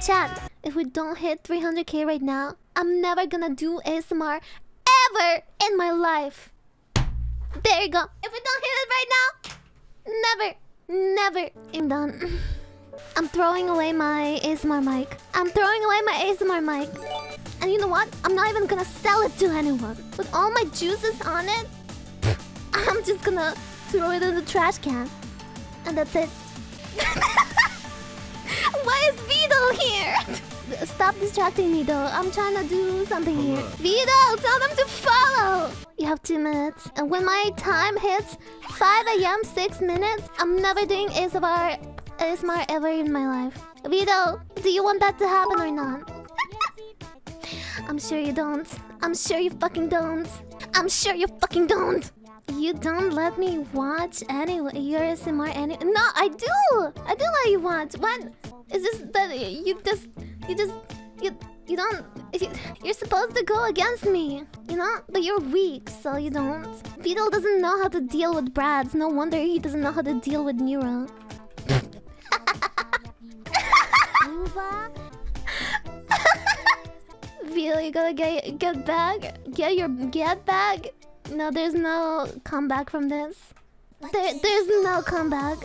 Chat, if we don't hit 300k right now, I'm never gonna do ASMR ever in my life. There you go. If we don't hit it right now, never. I'm done. I'm throwing away my ASMR mic. And you know what? I'm not even gonna sell it to anyone. With all my juices on it, I'm just gonna throw it in the trash can. And that's it. Why is Vito here? Stop distracting me though. I'm trying to do something here. Vito, tell them to follow. You have 2 minutes. And when my time hits 5 AM, 6 minutes, I'm never doing ASMR ever in my life. Vito, do you want that to happen or not? I'm sure you don't. I'm sure you fucking don't. You don't let me watch your ASMR any. No, I do. I do let you watch. What? Is this that you don't? You're supposed to go against me, you know? But you're weak, so you don't. Vito doesn't know how to deal with Brads. No wonder he doesn't know how to deal with Nero. Vito, you gotta get back. Get your get back. No, there's no comeback from this. There's no comeback.